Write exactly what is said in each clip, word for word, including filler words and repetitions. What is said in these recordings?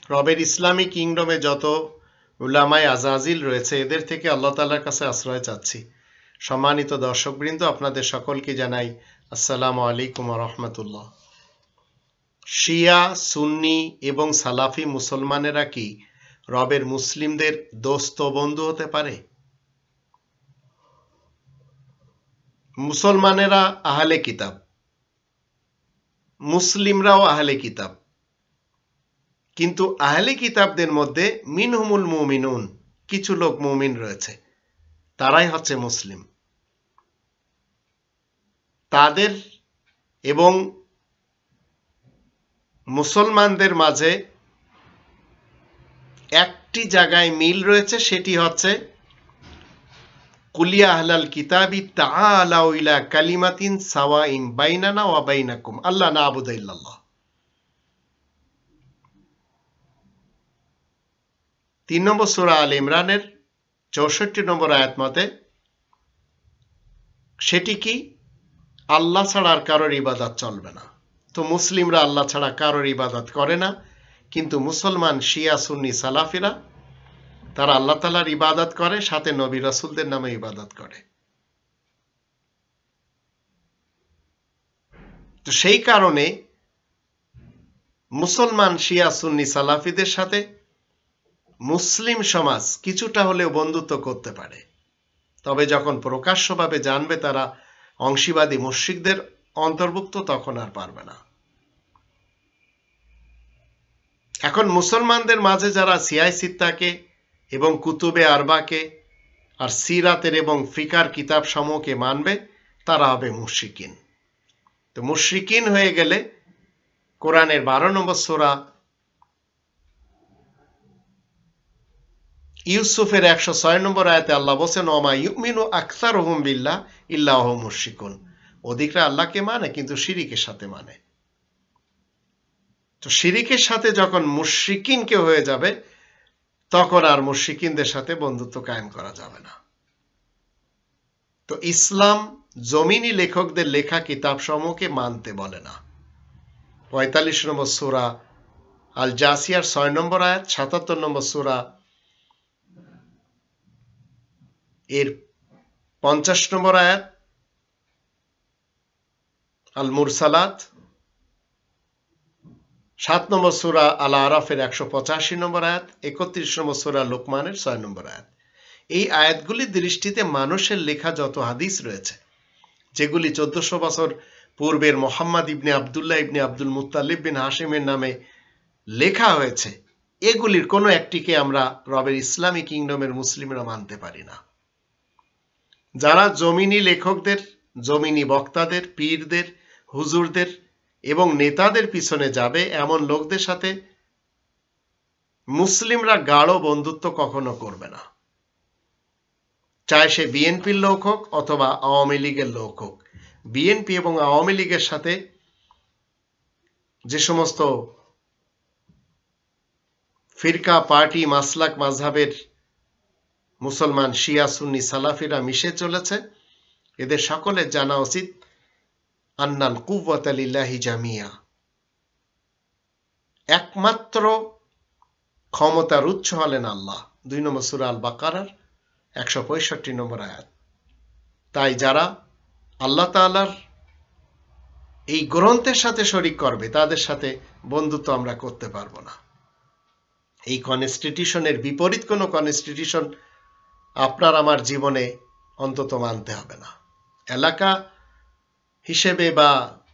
রবের ইসলামী কিংডমে যত উলামায়ে আজাজিল রয়েছে এদের থেকে আল্লাহ তাআলার কাছে আশ্রয় চাচ্ছি। সম্মানিত দর্শকবৃন্দ, আপনাদের সকলকে জানাই আসসালামু আলাইকুম ওয়া রাহমাতুল্লাহ। শিয়া, সুন্নি এবং সালাফি মুসলমানেরা কি রবের মুসলিমদের দোস্ত বন্ধু হতে পারে? মুসলমানেরা আহলে কিতাব, মুসলিমরাও আহলে কিতাব, কিন্তু আহলে কিতাবদের মধ্যে মিনহুমুল মুমিনুন, কিছু লোক মুমিন রয়েছে, তারাই হচ্ছে মুসলিম। তাদের এবং মুসলমানদের মাঝে একটি জায়গায় মিল রয়েছে, সেটি হচ্ছে কুলিয়া আহলাল কিতাবি তাআলাউ ইলা কালিমাতিন সাওয়াইন বাইনানা ওয়া বাইনাকুম আল্লা না'বুদা ইল্লাল্লাহ। তিন নম্বর সূরা আল ইমরানের চৌষট্টি নম্বর আয়াত মতে সেটি কি, আল্লাহ ছাড়া আর কারোর ইবাদত চলবে না। তো মুসলিমরা আল্লাহ ছাড়া কারোর ইবাদত করে না, কিন্তু মুসলমান, শিয়া, সুন্নি, সালাফিরা তারা আল্লাহ তাআলার ইবাদত করে, সাথে নবী রাসূলদের নামে ইবাদত করে। তো সেই কারণে মুসলমান, শিয়া, সুন্নি, সালাফিদের সাথে মুসলিম সমাজ কিছুটা হলেও বন্ধুত্ব করতে পারে, তবে যখন প্রকাশ্যভাবে জানবে তারা অংশীবাদী মুশরিকদের অন্তর্ভুক্ত, তখন আর পারবে না। এখন মুসলমানদের মাঝে যারা সিয়াই সিত্তাকে এবং কুতুবে আরবাকে আর সিরাতের এবং ফিকার কিতাব সমূহকে মানবে, তারা হবে মুশরিকিন। তো মুশরিকিন হয়ে গেলে কোরআনের বারো নম্বর সূরা ইউসুফের একশো ছয় নম্বর আয়াতে আল্লাহ বলেন, ওমা ইউমিনু আকসারুহুম বিল্লাহ ইল্লা হুম মুশরিকুন। অধিকরা আল্লাহকে মানে, কিন্তু শিরিকের সাথে মানে। তো শিরিকের সাথে যখন মুশরিকিন কেউ হয়ে যাবে, তখন আর মুশরিকিনদের সাথে বন্ধুত্ব কায়েম করা যাবে না। তো ইসলাম জমিনি লেখকদের লেখা কিতাব সমূহকে মানতে বলে না। পঁয়তাল্লিশ নম্বর সূরা আল জাসিয়ার ছয় নম্বর আয়াত, সাতাত্তর নম্বর সূরা এর পঞ্চাশ নম্বর আয়াত, আল মুরসালাত, সাত নম্বর সূরা আল আরাফের একশো পঁচাশি নম্বর আয়াত, একত্রিশ নম্বর সূরা লোকমানের ছয় নম্বর আয়াত। এই আয়াতগুলির দৃষ্টিতে মানুষের লেখা যত হাদিস রয়েছে, যেগুলি চোদ্দশো বছর পূর্বের Muhammad ibn Abdullah ibn Abdul Muttalib bin হাশিমের নামে লেখা হয়েছে, এগুলির কোনো একটিকে আমরা রবের ইসলামী কিংডমের মুসলিমরা মানতে পারি না। যারা জমিনি লেখকদের, জমিনি বক্তাদের, পীরদের, হুজুরদের এবং নেতাদের পিছনে যাবে, এমন লোকদের সাথে মুসলিমরা গাঢ় বন্ধুত্ব কখনো করবে না, চাই সে বিএনপির লোক হোক অথবা আওয়ামী লীগের লোক হোক। বিএনপি এবং আওয়ামী লীগের সাথে যে সমস্ত ফিরকা, পার্টি, মাসলাক, মাযহাবের মুসলমান, শিয়া, সুন্নি, সালাফিরা মিশে চলেছে, এদের সকলের জানা উচিত আন্নাল কুওয়াতা লিল্লাহি জামিয়া, একমাত্র ক্ষমতার উৎস হলেন আল্লাহ। দুই নম্বর সূরা আল বাকারার একশো পঁয়ষট্টি নম্বর আয়াত। তাই যারা আল্লাহ তাআলার এই গ্রন্থের সাথে শরীক করবে, তাদের সাথে বন্ধুত্ব আমরা করতে পারবো না। এই কনস্টিটিউশনের বিপরীত কোনো কনস্টিটিউশন আপনার আমার জীবনে অন্তত মানতে হবে না। এলাকা হিসেবে বা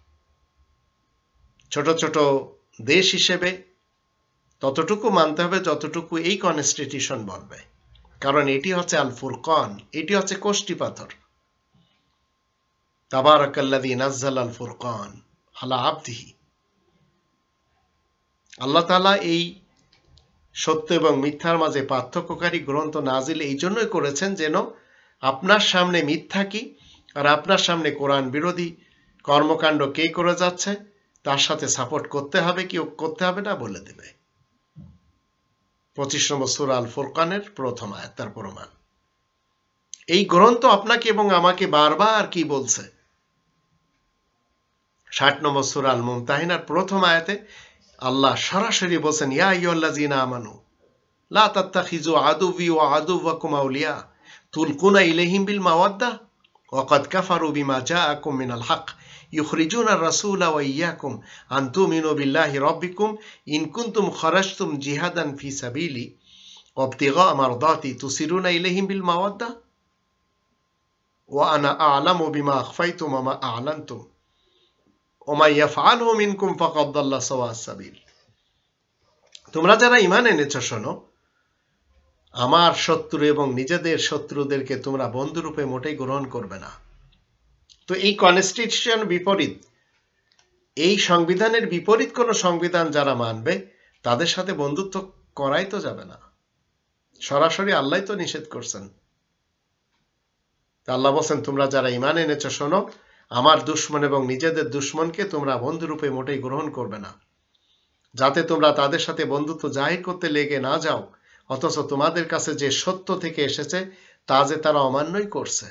ছোট ছোট দেশ হিসেবে ততটুকু মানতে হবে যতটুকু এই কনস্টিটিউশন বলবে, কারণ এটি হচ্ছে আল ফুরকান, এটি হচ্ছে কোষ্টি পাথর। তাবারাকাল্লাযী নাযালা আল ফুরকান আলা আবদিহি। আল্লাহ তাআলা এই সত্য এবং মিথ্যার মাঝে পার্থক্যকারী গ্রন্থ নাজিল এই জন্যই করেছেন, যেন আপনার সামনে মিথ্যা কি আর আপনার সামনে কোরআন বিরোধী কর্মকাণ্ড কে করে যাচ্ছে তার সাথে সাপোর্ট করতে হবে কি করতে হবে না বলে দেবে। পঁচিশ নম্বর সূরা আল ফুরকানের প্রথম আয়াত তার প্রমাণ। এই গ্রন্থ আপনাকে এবং আমাকে বারবার কি বলছে, ষাট নম্বর সূরা আল মুমতাহিনার প্রথম আয়াতে আল্লাহ সরাসরি বলছেন, ইয়া আইয়ুহাল্লাযীনা আমানু লা তাত্তাখিযু আদুওয়ি ওয়া আদুওয়াকুম আউলিয়া তুলকুনা ইলাইহিম বিল মাওয়াদ্দাহ ওয়া ক্বাদ কাফারু বিমা জাআকুম মিনাল হক ইউখরিজুনা আর-রাসূলা ওয়া ইয়্যাকুম আন তুমিনু বিল্লাহি রাব্বিকুম ইন কুনতুম খারাজতুম জিহাদান ফি সাবিলি ওয়া ইবতিগা মারদাতি তুসিরুনা ইলাইহিম বিল মাওয়াদ্দাহ ওয়া আনা আ'লামু বিমা আখফাইতুম ওয়া মা আ'লানতুম ওয়া মা ইয়াফআলহু মিনকুম ফাকাদ দাল্লা সাওয়া'আস সাবিল। তোমরা যারা ঈমান এনেছো শোনো, আমার শত্রু এবং নিজেদের শত্রুদেরকে তোমরা বন্ধুরূপে মোটেই গ্রহণ করবে না। তো এই কনস্টিটিউশন বিপরীত, এই সংবিধানের বিপরীত কোন সংবিধান যারা মানবে তাদের সাথে বন্ধুত্ব করাই তো যাবে না। সরাসরি আল্লাহ তো নিষেধ করছেন। আল্লাহ বলেন, তোমরা যারা ঈমান এনেছো শোনো, আমার দুশমন এবং নিজেদের দুশমনকে তোমরা বন্ধুরূপে মোটেই গ্রহণ করবে না, যাতে তোমরা তাদের সাথে বন্ধুত্ব জাহির করতে লেগে না যাও, অথচ তোমাদের কাছে যে সত্য থেকে এসেছে তা যে তারা অমান্যই করছে।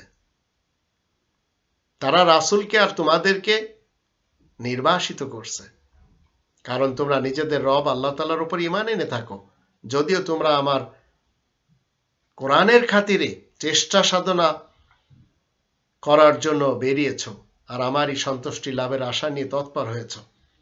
তারা রাসূলকে আর তোমাদেরকে নির্বাসিত করছে, কারণ তোমরা নিজেদের রব আল্লাহ তাআলার উপর ঈমান এনে থাকো, যদিও তোমরা আমার কোরআনের খাতিরে চেষ্টা সাধনা করার জন্য বেরিয়েছ আর আমারই সন্তুষ্টি লাভের আশা নিয়ে তৎপর হয়েছ,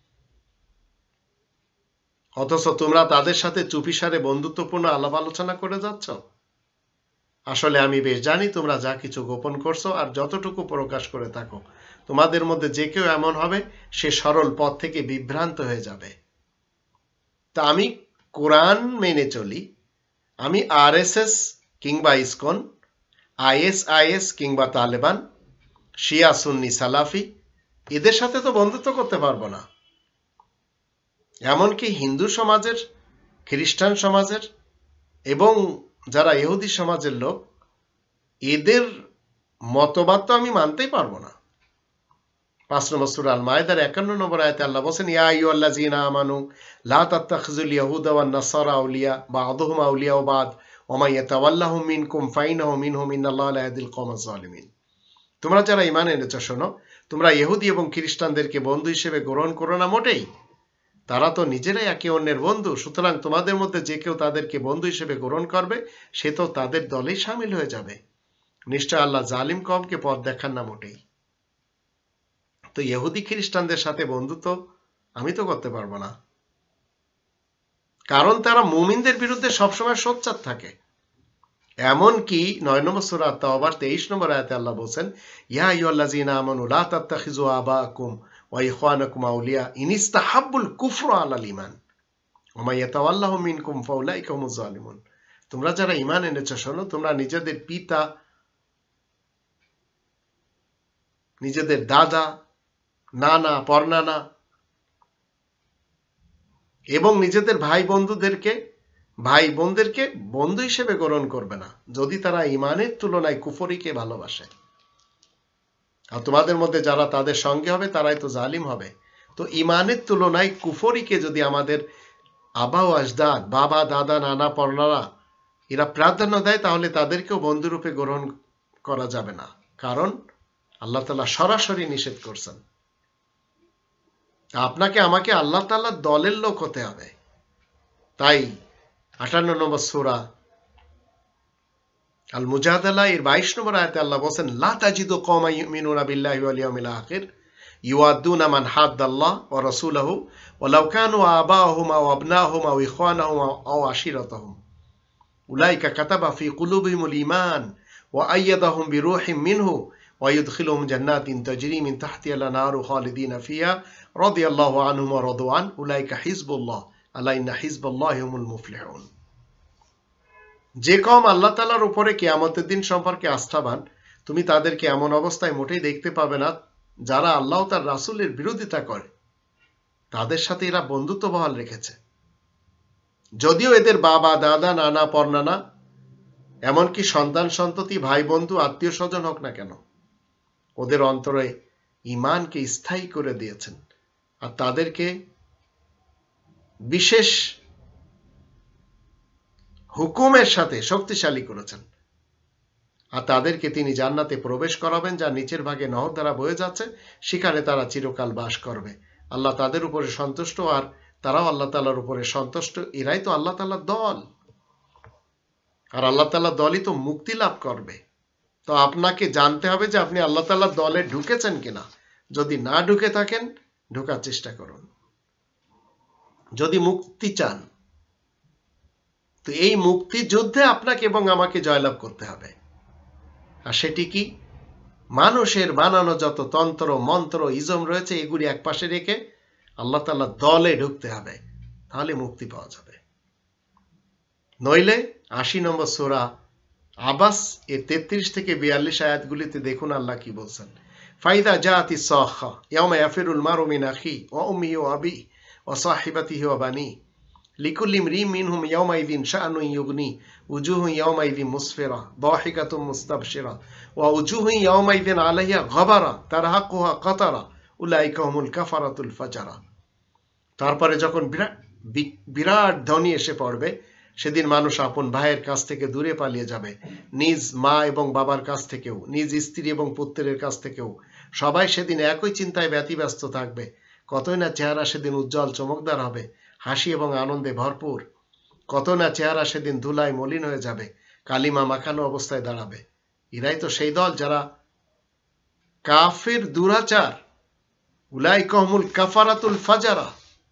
অথচ তোমরা তাদের সাথে চুপিসারে বন্ধুত্বপূর্ণ আলাপ আলোচনা করে যাচ্ছ। আসলে আমি বেশ জানি তোমরা যা কিছু গোপন করছো আর যতটুকু প্রকাশ করে থাকো, তোমাদের মধ্যে যে কেউ এমন হবে সে সরল পথ থেকে বিভ্রান্ত হয়ে যাবে। তা আমি কোরআন মেনে চলি, আমি আরএসএস কিংবা ইসকন, আইএসআইএস কিংবা তালেবান, শিয়া সুন্নি সালাফি এদের সাথে তো বন্ধুত্ব করতে পারবো না। এমনকি হিন্দু সমাজের, খ্রিস্টান সমাজের এবং যারা ইহুদি সমাজের লোক, এদের মতবাদ তো আমি মানতেই পারবো না। পাঁচ নম্বর সূরা আল মায়েদার একান্ন নম্বর আয়াতে আল্লাহ বলেন, ইয়া আইয়ুহাল্লাযীনা আমানু লা তাত্তাখিযুল ইয়াহুদা ওয়ান নাসারা আউলিয়া বা'দুহুম আউলিয়া বা'দ ওয়া মান ইয়াতাওয়াল্লাহুম মিনকুম ফাইন্নাহু মিনহুম ইন্নাল্লাহা লা ইয়াহদিল কওমাজ জালিমিন। তোমরা যারা ঈমান এনেছো শোনো, তোমরা ইহুদি এবং খ্রিস্টানদেরকে বন্ধু হিসেবে গ্রহণ করো না মোটেই। তারা তো নিজেরাই একে অন্যের বন্ধু, সুতরাং তোমাদের মধ্যে যে কেউ তাদেরকে বন্ধু হিসেবে গ্রহণ করবে সে তো তাদের দলেই শামিল হয়ে যাবে। নিশ্চয় আল্লাহ জালিম কওমকে পথ দেখান না মোটেই। তো ইহুদি খ্রিস্টানদের সাথে বন্ধুত্ব আমি তো করতে পারবো না, কারণ তারা মুমিনদের বিরুদ্ধে সবসময় সোচ্চার থাকে। এমনকি নয় নম্বর সূরা আত-তাওবার তেইশ নম্বর আয়াতে আল্লাহ বলেন, ইয়া আইয়ুহাল্লাযীনা আমানু লা তাত্তাখিযু আবাআকুম ওয়া ইখওয়ানাকুম আউলিয়া ইন ইসতাহাব্বুল কুফরা আলাল ঈমান ওয়া মান ইয়াতাওয়াল্লাহুম মিনকুম ফাউলাইকা হুমুজ জালিমুন। তোমরা যারা ঈমান এনেছো শোনো, তোমরা নিজেদের পিতা, নিজেদের দাদা, নানা, পরনানা এবং নিজেদের ভাই বন্ধুদেরকে ভাই বোনদেরকে বন্ধু হিসেবে গ্রহণ করবে না যদি তারা ঈমানের তুলনায় কুফরিকে ভালোবাসে। আর তোমাদের মধ্যে যারা তাদের সঙ্গে হবে তারাই তো জালিম হবে। তো ঈমানের তুলনায় কুফরিকে যদি আমাদের আবা ও আজদাদ, বাবা, দাদা, নানা, পরনানা এরা প্রাধান্য দেয়, তাহলে তাদেরকেও বন্ধুরূপে গ্রহণ করা যাবে না, কারণ আল্লাহ তাআলা সরাসরি নিষেধ করছেন। আপনাকে আমাকে আল্লাহ তাআলার দলের লোক হতে হবে। তাই আটান্ন নম্বর সূরা আল মুজাদালা এর বাইশ নম্বর আয়াতে আল্লাহ বলেন, লা তাজিদু কওমান ইউমিনুনা বিল্লাহি ওয়াল ইয়াউমিল আখির ইউআদ্দুনা মান হাদ্দাল্লাহ ওয়া রাসূলাহু ওয়ালাউ কানু আবাহুম আও আবনাহুম আও ইখওয়ানাহুম আও আশিরাতাহুম উলাইকা কাতাবা ফি কুলুবিহিমুল ঈমান ওয়া আইয়াদাহুম বিরূহিম মিনহু ওয়া ইউদখিলুহুম জান্নাতিন তাজরি মিন তাহতিহাল আনহারু খালিদিনা ফিহা রাদিয়াল্লাহু আনহুম ওয়া রাদু আন উলাইকা হিজবুল্লাহ আলা ইন্না হিজবাল্লাহি হুমুল মুফলিহুন। যে কওম আল্লাহ তাআলার উপরে কিয়ামতের দিন সম্পর্কে আস্থাবান, তুমি তাদেরকে এমন অবস্থায় মোটেই দেখতে পাবে না যারা আল্লাহ ও তার রাসূলের বিরোধিতা করে। তাদের সাথে এরা বন্ধুত্ব বহাল রেখেছে, যদিও এদের বাবা, দাদা, নানা, পরনানা এমনকি সন্তান সন্ততি, ভাই বন্ধু, আত্মীয় স্বজন হোক না কেন, ওদের অন্তরে ঈমানকে স্থায়ী করে দিয়েছেন আর তাদেরকে বিশেষ হুকুমের সাথে শক্তিশালী করেছেন। আর তাদেরকে তিনি জান্নাতে প্রবেশ করাবেন, যা নিচের ভাগে নহর দ্বারা বয়ে যাচ্ছে, সেখানে তারা চিরকাল বাস করবে। আল্লাহ তাদের উপরে সন্তুষ্ট আর তারাও আল্লাহ তাআলার উপরে সন্তুষ্ট। এরাই তো আল্লাহ তাআলার দল, আর আল্লাহ তাআলার দলই তো মুক্তি লাভ করবে। তো আপনাকে জানতে হবে যে আপনি আল্লাহ তাআলার দলে ঢুকেছেন কিনা। যদি না ঢুকে থাকেন, ঢোকার চেষ্টা করুন। যদি মুক্তি চান, তো এই মুক্তি যুদ্ধে আপনাকে এবং আমাকে জয়লাভ করতে হবে। আর সেটি কি? মানুষের বানানো যত তন্ত্র মন্ত্র ইজম রয়েছে এগুলি এক পাশে রেখে আল্লাহ তাআলার দলে ঢুকতে হবে, তাহলে মুক্তি পাওয়া যাবে। নইলে আশি নম্বর সূরা আবাস এর তেত্রিশ থেকে বিয়াল্লিশ আয়াতগুলিতে দেখুন আল্লাহ কি বলছেন। ফাইদা জাতি সাখা ইয়াউমা ইয়াফিরুল মারউ মিন আখি ওয়া উম্মিহি ওয়া আবিহি ওয়া সাহিবাতিহি ওয়া বানি লিকুল্লি ইমরিইন মিনহুম ইয়াউমাইযিন শাআনুন ইউগনি উজুহুন ইয়াউমাইযিন মুসফিরা দাহিকাতুন মুস্তাবশিরা ওয়া উজুহুন ইয়াউমাইযিন আলাইহা গাবারা তারহাকুহা কাতারা উলাইকা হুমুল কাফারাতুল ফাজারা। তারপরে যখন বিরাট বিরাট ধ্বনি এসে পড়বে, সেদিন মানুষ আপন ভাইয়ের কাছ থেকে দূরে পালিয়ে যাবে, নিজ মা এবং বাবার কাছ থেকেও, নিজ স্ত্রী এবং পুত্রের কাছ থেকেও। সবাই সেদিন একই চিন্তায় ব্যতিব্যস্ত থাকবে। কতই না চেহারা সেদিন উজ্জ্বল চমকদার হবে, হাসি এবং আনন্দে ভরপুর। কত না চেহারা সেদিন ধুলায় মলিন হয়ে যাবে, কালিমা মাখানো অবস্থায় দাঁড়াবে। এরাই তো সেই দল যারা কাফির দুরাচার, উলাইকা হুমুল কাফারাতুল ফাজারা।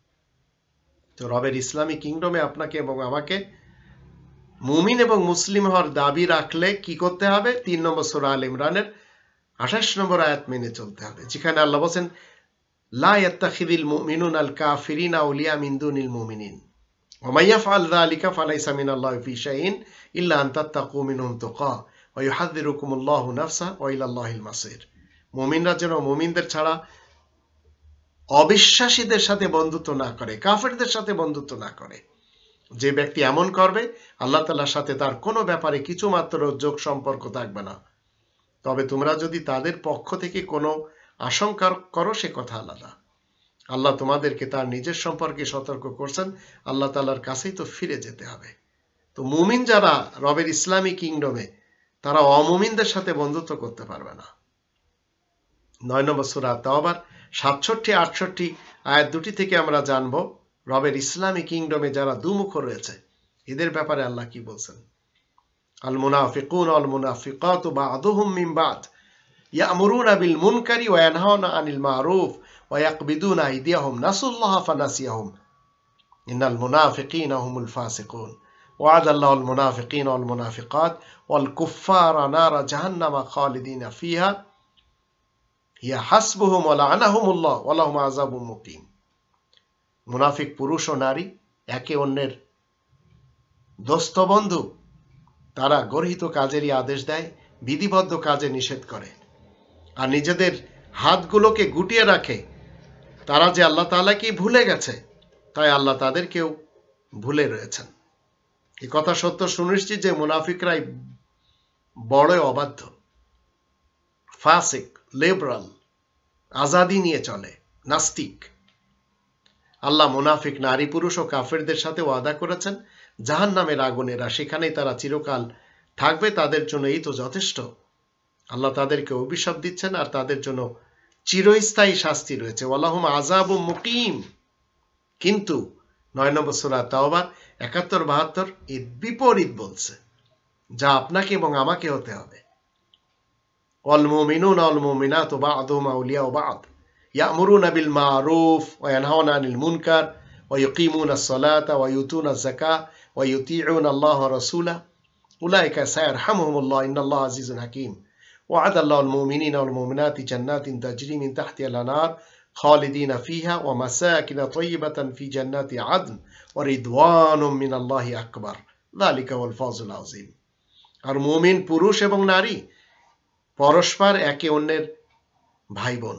তো রবের ইসলামী কিংডমে আপনাকে এবং আমাকে মুমিন এবং মুসলিম হওয়ার দাবি রাখলে কি করতে হবে? তিন নম্বর সূরা আল ইমরানের আঠাশ নম্বর আয়াত মেনে চলতে হবে, যেখানে আল্লাহ বলেন লা ইয়াত্তাখিযুল মুমিনুনা আল কাফিরিনা আউলিয়া মিন দুনিল মুমিনিন ওয়া মান ইয়াফআল যালিকা ফালাইসা মিনাল্লাহি ফি শাইইন ইল্লা আন তাত্তাকু মিনহুম তুকা ওয়া ইউহাযযিরুকুমুল্লাহু নাফসা ওয়া ইলাল্লাহিল মাসির। মুমিনরা যেন মুমিনদের ছাড়া অবিশ্বাসীদের সাথে বন্ধুত্ব না করে, কাফেরদের সাথে বন্ধুত্ব না করে। যে ব্যক্তি এমন করবে, আল্লাহ তাআলার সাথে তার কোনো ব্যাপারে কিছু মাত্র যোগ সম্পর্ক থাকবে না। তবে তোমরা যদি তাদের পক্ষ থেকে কোনো আশঙ্কা করো, সে কথা আলাদা। আল্লাহ তোমাদেরকে তার নিজের সম্পর্কে সতর্ক করছেন, আল্লাহ তাআলার কাছেই তো ফিরে যেতে হবে। তো মুমিন যারা রবের ইসলামী কিংডমে, তারা অমুমিনদের সাথে বন্ধুত্ব করতে পারবে না। নয় নম্বর সূরা তাওবার সাতষট্টি আটষট্টি আয়াত দুটি থেকে আমরা জানব রবের ইসলামী কিংডমে যারা দুমুখ রয়েছে এদের ব্যাপারে আল্লাহ কি বলছেন। আল মুনাফিকুন আল মুনাফিকাতু বা'দুহুম মিন বা'দ ইয়া'মুরুনা বিল মুনকারি ওয়া ইয়ানহাউনা আনিল মা'রুফ ওয়া ইয়াকবিদুনা আইদিয়াহুম নাসুল্লাহা ফানাসিয়াহুম ইন্নাল মুনাফিকিনা হুমুল ফাসিকুন ওয়া'আদা আল্লাহুল মুনাফিকিনা ওয়াল মুনাফিকাত ওয়াল কুফফারা নারা জাহান্নামা খালিদিনা ফিহা হিয়া হাসবুহুম ওয়া লা'আনাহুমুল্লাহ ওয়া লাহুম আযাবুম মুকিম। মুনাফিক পুরুষ ও নারী একে অন্যের দোস্ত বন্ধু, তারা গর্হিত কাজেরই আদেশ দেয়, বিধিবদ্ধ কাজে নিষেধ করে, আর নিজেদের হাতগুলোকে গুটিয়ে রাখে। তারা যে আল্লাহ তাআলাকে ভুলে গেছে, তাই আল্লাহ তাদেরকেও ভুলে রয়েছেন। এই কথা সত্য সুনিশ্চিত যে মুনাফিকরাই বড় অবাধ্য, ফাসিক, লিবারাল, আজাদি নিয়ে চলে, নাস্তিক। আল্লাহ মুনাফিক নারী পুরুষ ও কাফেরদের সাথে ওয়াদা করেছেন জাহান্নামের আগুনেরা, সেখানেই তারা চিরকাল থাকবে, তাদের জন্য এই তো যথেষ্ট। আল্লাহ তাদেরকে অভিশাপ দিচ্ছেন আর তাদের জন্য চিরস্থায়ী শাস্তি রয়েছে, ওয়ালাহুম আযাবুম মুকিম। কিন্তু নয় নম্বর সূরা তাওবার একাত্তর বাহাত্তর এর বিপরীত বলছে, যা আপনাকে এবং আমাকে হতে হবে। ওয়াল মুমিনুনা ওয়াল মুমিনাতু বা'দুহুম আউলিয়াউ বা'দ ইয়া'মুরুনা বিল মা'রুফ ওয়া ইয়ানহাউনা আনিল মুনকার ওয়া ইউকিমুনা আস-সালাতা ওয়া ইউতুনা আয-যাকাতা ওয়া ইউতিউনা আল্লাহ ওয়া রাসূলাহু উলাইকা সায়ারহামুহুমুল্লাহ ইন্নাল্লাহা আযীজুন হাকীম ওয়া'আদা আল্লাহুল মুমিনিনা ওয়াল মুমিনাতি জান্নাতিন তাজরি মিন তাহতিহা আল-আনহার খালিদিনা ফিহা ওয়া মাসাকিন তাইয়্যিবাতান ফি জান্নাতি আদন ওয়া রিদওয়ানুম মিনাল্লাহি আকবার যালিকা ওয়াল ফাওজুল আযীম। আর মুমিন পুরুষ এবং নারী পরস্পর একে অন্যের ভাই বোন।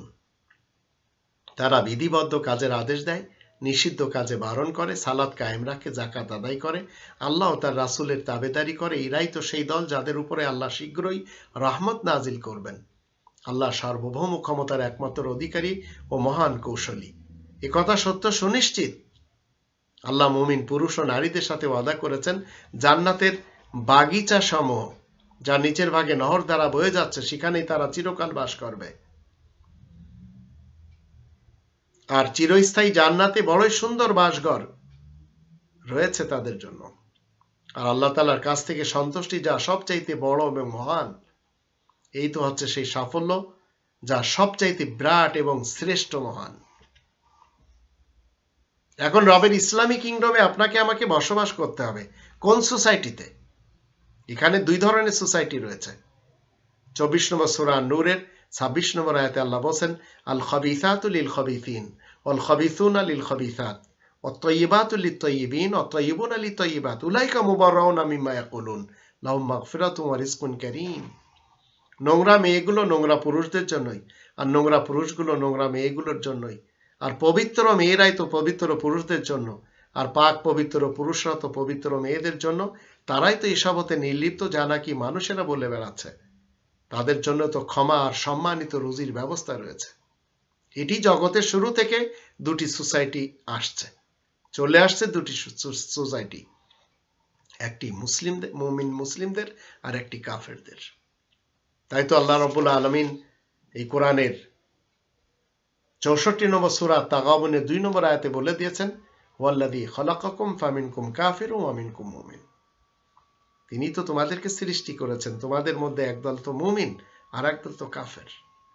তারা বিধিবদ্ধ কাজের আদেশ দেয়, নিষিদ্ধ কাজে বারণ করে, সালাত কায়েম রাখে, যাকাত আদায় করে, আল্লাহ ও তার রাসূলের তাবেদারি করে। এরাই তো সেই দল যাদের উপরে আল্লাহ শীঘ্রই রহমত নাজিল করবেন। আল্লাহ সার্বভৌম ক্ষমতার একমাত্র অধিকারী ও মহান কৌশলী। এ কথা সত্য সুনিশ্চিত। আল্লাহ মুমিন পুরুষ ও নারীদের সাথে ওয়াদা করেছেন জান্নাতের বাগিচা সমূহ, যা নিচের ভাগে নহর দ্বারা বয়ে যাচ্ছে, সেখানেই তারা চিরকাল বাস করবে। আর চিরস্থায়ী জান্নাতে বড়ই সুন্দর বাসঘর রয়েছে তাদের জন্য। আর আল্লাহ তাআলার কাছ থেকে সন্তুষ্টি যা সবচাইতে বড় এবং মহান, এই তো হচ্ছে সেই সাফল্য যা সবচাইতে বিরাট এবং শ্রেষ্ঠ মহান। এখন রবের ইসলামী কিংডমে আপনাকে আমাকে বসবাস করতে হবে। কোন সোসাইটিতে? এখানে দুই ধরনের সোসাইটি রয়েছে। চব্বিশ নম্বর সূরা নূরের ছাব্বিশ নম্বর আয়াতে আল্লাহ বলেন, আল খাবিসাতু লিল খাবিসিন ওয়াল খাবিসুনা লিল খাবিসাত ওয়াত তাইয়িবাতু লিত তাইয়িবিন ওয়াত তাইয়িবুনা লিত তাইয়িবাত উলাইকা মুবাররাউনা মিম্মা ইয়াকুলুন লাহুম মাগফিরাতুন ওয়া রিজকুন কারীম। নোংরা মেয়েগুলো নোংরা পুরুষদের জন্যই, আর নোংরা পুরুষগুলো নোংরা মেয়েগুলোর জন্যই, আর পবিত্র মেয়েরাই তো পবিত্র পুরুষদের জন্য, আর পাক পবিত্র পুরুষরা তো পবিত্র মেয়েদের জন্য। তারাই তো এসব হতে নির্লিপ্ত, যা নাকি মানুষেরা বলে বেড়াচ্ছে। তাদের জন্য তো ক্ষমা আর সম্মানিত রুজির ব্যবস্থা রয়েছে। এটি জগতের শুরু থেকে দুটি সোসাইটি আসছে, চলে আসছে দুটি সোসাইটি, একটি মুসলিমদের, মুমিন মুসলিমদের, আর একটি কাফেরদের। তাই তো আল্লাহ রাব্বুল আলামিন এই কোরআনের চৌষট্টি নম্বর সূরা তাগাবুনের দুই নম্বর আয়াতে বলে দিয়েছেন, ওয়াল্লাযী খালাকাকুম ফামিনকুম কাফিরুন ওয়া মিনকুম মুমিন। তিনি তো তোমাদেরকে সৃষ্টি করেছেন, তোমাদের মধ্যে একদল তো মুমিন আর একদল তো কাফের।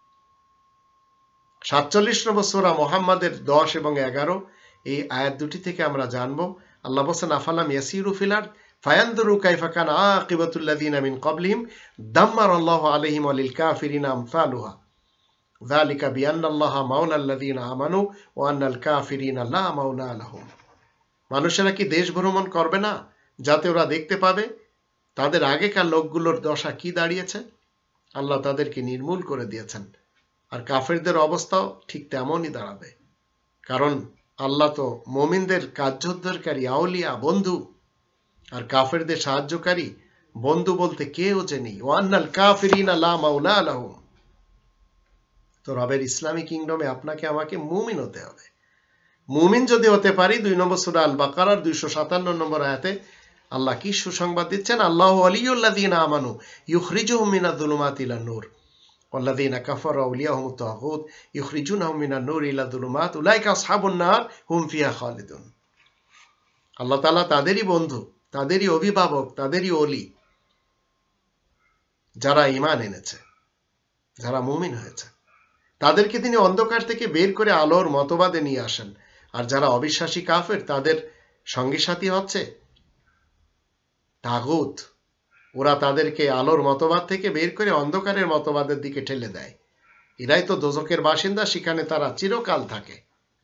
সাতচল্লিশ নম্বর সূরা মুহাম্মাদের দশ এবং এগারো এই আয়াত দুটি থেকে আমরা জানব, আল্লাহ বলেন, আফালাম ইয়াসিরু ফিল আরদ ফায়ানজুরু কাইফা কানা আকিবাতুল লাযিনা মিন ক্বাবলিহিম দাম্মারাল্লাহু আলাইহিম ওয়া লিল কাফিরিনা আমসালুহা যালিকা বিআন্নাল্লাহা মাওলাল লাযিনা আমানু ওয়া আন্নাল কাফিরিনা লা মাওলা লাহুম। মানুষেরা কি দেশ ভ্রমণ করবে না, যাতে ওরা দেখতে পাবে তাদের আগেকার লোকগুলোর দশা কি দাঁড়িয়েছে? আল্লাহ তাদেরকে নির্মূল করে দিয়েছেন, আর কাফেরদের অবস্থাও ঠিক তেমনই দাঁড়াবে। কারণ আল্লাহ তো মুমিনদের কার্যোদ্ধারকারী, আউলিয়া, বন্ধু, আর কাফেরদের সাহায্যকারী বন্ধু বলতে কেউ যে নেই। ওয়ান্নাল কাফিরিনা লা মাওলা লাহুম। তো রবের ইসলামী কিংডমে আপনাকে আমাকে মুমিন হতে হবে। মুমিন যদি হতে পারি, দুই নম্বর সূরা আল বাকারার দুইশো সাতান্ন নম্বর আয়াতে আল্লাহ কি সুসংবাদ দিচ্ছেন, আল্লাহু ওয়ালিয়ুল্লাযীনা আমানু ইউখরিজুহুম মিনাজ যুলুমাতি ইলান নূর ওয়াল্লাযীনা কাফারু আউলিয়াহুমুত তাগুত ইউখরিজুনাহুম মিনান নূরি ইলায যুলুমাত উলাইকা আসহাবুন নার হুম ফিহা খালিদুন। আল্লাহ তাআলা তাদেরই বন্ধু, তাদেরই অভিভাবক, তাদেরই ওলি, যারা ঈমান এনেছে, যারা মুমিন হয়েছে। তাদেরকে তিনি অন্ধকার থেকে বের করে আলোর মতবাদে নিয়ে আসেন। আর যারা অবিশ্বাসী কাফের, তাদের সঙ্গী সাথী হচ্ছে তাগুত। ওরা তাদেরকে আলোর মতবাদ থেকে বের করে অন্ধকারের মতবাদের দিকে ঠেলে দেয়। এরাই তো দোজখের বাসিন্দা, সেখানে তারা চিরকাল থাকে।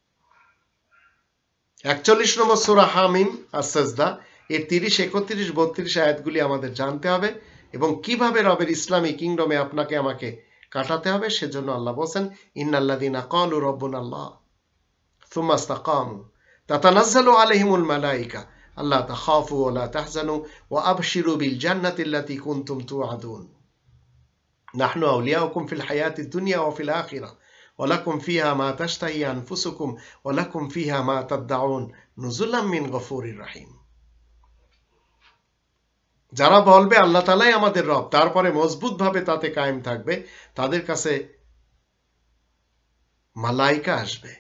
একচল্লিশ নম্বর সূরা হামিম আস-সাজদা এর তিরিশ, একত্রিশ, বত্রিশ আয়াতগুলি আমাদের জানতে হবে, এবং কিভাবে রবের ইসলামী কিংডমে আপনাকে আমাকে কাটাতে হবে সেজন্য আল্লাহ বলেন, ইন্নাল্লাযীনা ক্বালু রাব্বুনাল্লাহ সুম্মা ইসতাকামু তাতানাজ্জালু আলাইহিমুল মালায়েকা আল্লা তাখাফু ওয়া লা তাহজানু ওয়া আবশিরু বিল জান্নাতিল্লাতী কুনতুম তুআদুন নাহনু আউলিয়াউকুম ফিল হায়াতিদ দুনিয়া ওয়া ফিল আখিরাহ ওয়া লাকুম ফিহা মা তাশতাহি আনফুসুকুম ওয়া লাকুম ফিহা মা তাদদাউন নুজুলাম মিন গফুরির রহিম। যারা বলবে আল্লাহ তাআলাই আমাদের রব, তারপরে মজবুতভাবে তাতে কায়েম থাকবে, তাদের কাছে মালাইকা আসবে,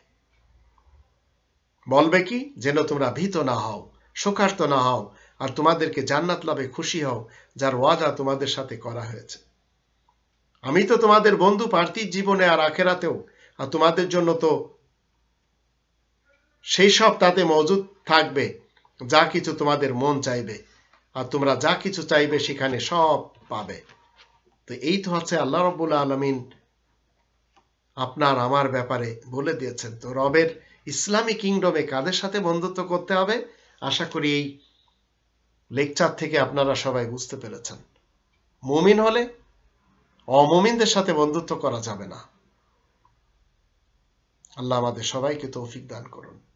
বলবে কি, যেন তোমরা ভীত না হও, শোকার্ত না হও, আর তোমাদেরকে জান্নাত লাভে খুশি হও, যার ওয়াদা তোমাদের সাথে করা হয়েছে। আমি তো তোমাদের বন্ধু পার্থিব জীবনে আর আখেরাতেও, আর তোমাদের জন্য তো সেই সব তাতে মজুদ থাকবে যা কিছু তোমাদের মন চাইবে, আর তোমরা যা কিছু চাইবে সেখানে সব পাবে। তো এই তো হচ্ছে আল্লাহ রাব্বুল আলামিন আপনার আমার ব্যাপারে বলে দিয়েছেন। তো রবের ইসলামী কিংডমে কাদের সাথে বন্ধুত্ব করতে হবে, আশা করি এই লেকচার থেকে আপনারা সবাই বুঝতে পেরেছেন। মুমিন হলে অমুমিনদের সাথে বন্ধুত্ব করা যাবে না। আল্লাহ আমাদের সবাইকে তৌফিক দান করুন।